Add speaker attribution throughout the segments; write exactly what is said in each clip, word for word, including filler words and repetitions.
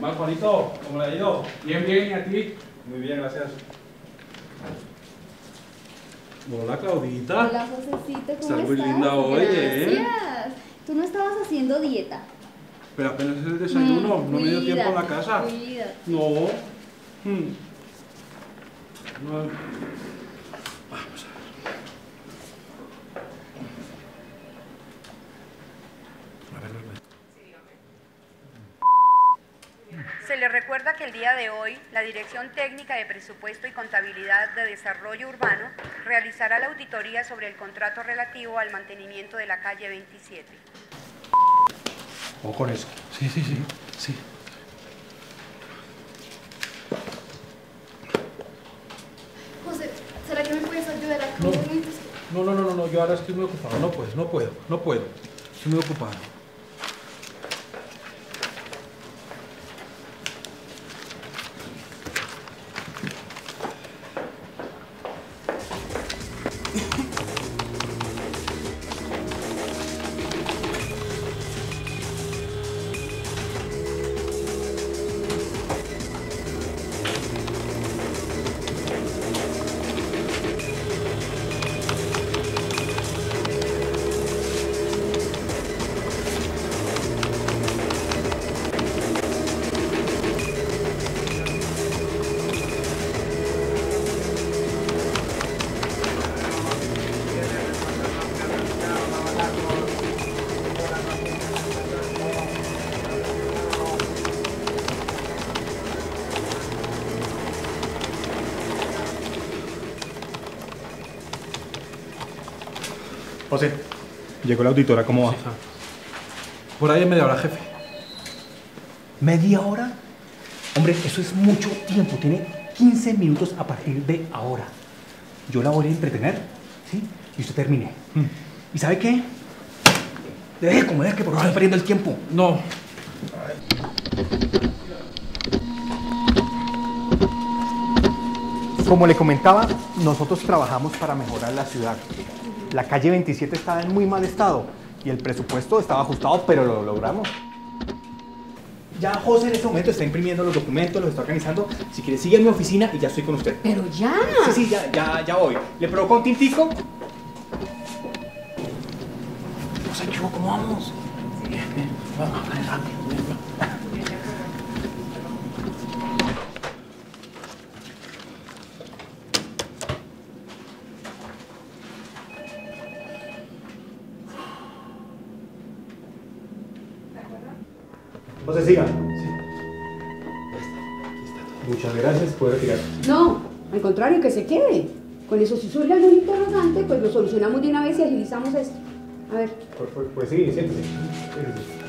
Speaker 1: más, Juanito? ¿Cómo le ha ido?
Speaker 2: Bien, bien, ¿y a ti?
Speaker 1: Muy bien, gracias. Hola, Claudita.
Speaker 3: Hola, Josecito, ¿cómo
Speaker 1: Estás
Speaker 3: estás?
Speaker 1: muy linda hoy, ¿eh?
Speaker 3: Gracias. Tú no estabas haciendo dieta.
Speaker 1: Pero apenas es el desayuno,
Speaker 3: Mm,
Speaker 1: no me dio tiempo en la
Speaker 3: cuídate,
Speaker 1: casa.
Speaker 3: Cuídate.
Speaker 1: No. Hmm. No. Vamos a ver. A ver, los medios.
Speaker 4: Se le recuerda que el día de hoy, la Dirección Técnica de Presupuesto y Contabilidad de Desarrollo Urbano realizará la auditoría sobre el contrato relativo al mantenimiento de la calle veintisiete.
Speaker 1: O con eso. Sí, sí, sí. Sí.
Speaker 3: José, ¿será que me puedes ayudar a
Speaker 1: No.
Speaker 3: comer?
Speaker 1: No, no, no, no, no, yo ahora estoy muy ocupado. No puedo, no puedo, no puedo. Estoy muy ocupado.
Speaker 2: José, llegó la auditora, ¿cómo va?
Speaker 1: Sí, claro. Por ahí en media hora, jefe.
Speaker 2: ¿Media hora? Hombre, eso es mucho tiempo. Tiene quince minutos a partir de ahora. Yo la voy a entretener, ¿sí? Y usted termine.
Speaker 1: Mm.
Speaker 2: ¿Y sabe qué? Deje comer, que por favor está perdiendo el tiempo.
Speaker 1: No.
Speaker 2: Como le comentaba, nosotros trabajamos para mejorar la ciudad. La calle veintisiete estaba en muy mal estado y el presupuesto estaba ajustado, pero lo logramos. Ya José en este momento está imprimiendo los documentos, los está organizando. Si quiere, sigue en mi oficina y ya estoy con usted.
Speaker 3: Pero ya.
Speaker 2: Sí, sí, ya, ya, ya voy. ¿Le provoco un tintico? José, ¿qué hubo? ¿Cómo vamos? Bien, bien. Vamos, vamos, rápido. José, siga. Sí. Muchas gracias, puede retirar.
Speaker 5: No, al contrario, que se quede. Con eso, si surge algún interrogante, pues lo solucionamos de una vez y agilizamos esto. A ver.
Speaker 2: Pues, pues, pues sí, siéntese. Siéntese.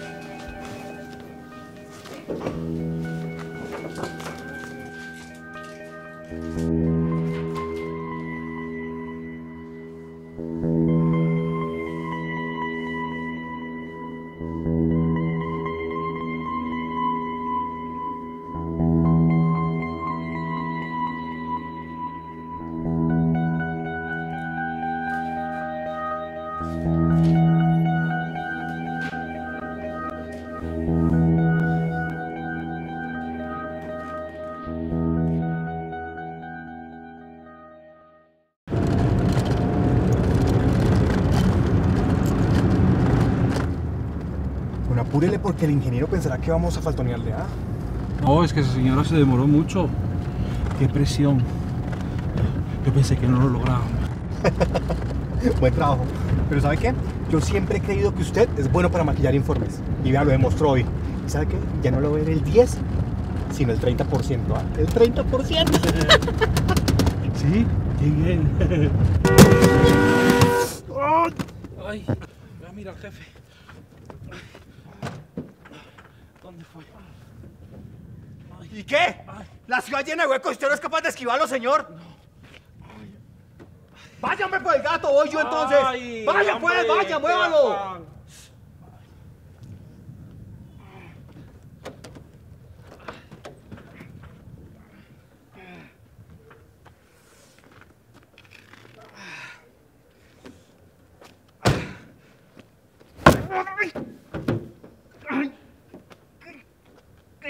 Speaker 2: Bueno, apúrele porque el ingeniero pensará que vamos a faltonearle, ¿ah?
Speaker 1: No, es que esa señora se demoró mucho. Qué presión. Yo pensé que no lo lográbamos.
Speaker 2: Buen trabajo. Pero ¿sabe qué? Yo siempre he creído que usted es bueno para maquillar informes. Y vea, lo demostró hoy. ¿Y sabe qué? Ya no lo voy a ver el diez, sino el treinta por ciento. ¿Ah? El treinta por ciento.
Speaker 1: Sí, qué bien. Ay, voy a mirar al jefe. ¿Dónde fue? Ay.
Speaker 2: ¿Y qué?
Speaker 1: Ay.
Speaker 2: La ciudad llena de huecos y usted no es capaz de esquivarlo, señor.
Speaker 1: No.
Speaker 2: Vaya, hombre, por el gato, voy yo entonces.
Speaker 1: Ay,
Speaker 2: vaya,
Speaker 1: hombre,
Speaker 2: pues, vaya,
Speaker 1: qué
Speaker 2: muévalo.
Speaker 1: afán.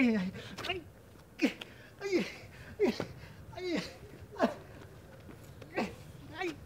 Speaker 2: ay, ay, ay, ¿qué? Ay, ay, ay, ay, ay, ay,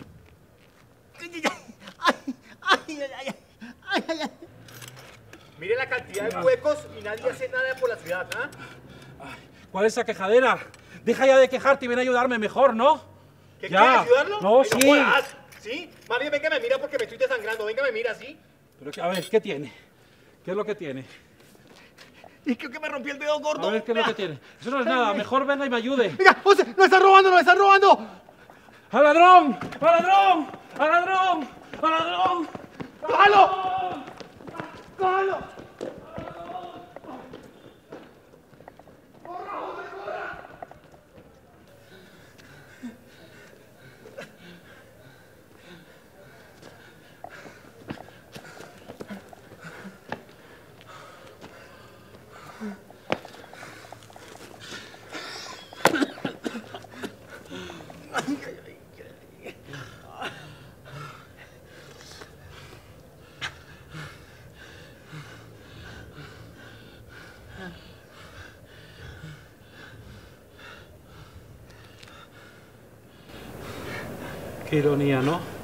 Speaker 2: ay, ay, ay, ay, ay.
Speaker 6: Mire la cantidad de huecos y nadie hace nada por la ciudad, ¿ah?
Speaker 1: ¿Cuál es esa quejadera? Deja ya de quejarte y ven a ayudarme mejor, ¿no?
Speaker 6: ¿Qué
Speaker 1: Ya.
Speaker 6: quieres ayudarlo?
Speaker 1: No,
Speaker 6: Ay,
Speaker 1: sí.
Speaker 6: jodas, ¿sí? Más bien, venga, me mira porque me estoy desangrando. Venga, me mira, ¿sí?
Speaker 1: Pero, que- a ver, ¿qué tiene? ¿Qué es lo que tiene?
Speaker 2: Y creo que me rompí el dedo gordo.
Speaker 1: A ver, ¿qué es lo que tiene? Eso no es nada, mejor venga y me ayude.
Speaker 2: Mira, José, nos están robando, nos están robando.
Speaker 1: ¡Al ladrón! ¡Al ladrón! ¡Al ladrón! ¡Al ladrón!
Speaker 2: ¡Cójalo! ¡Cójalo!
Speaker 1: Qué ironía, ¿no?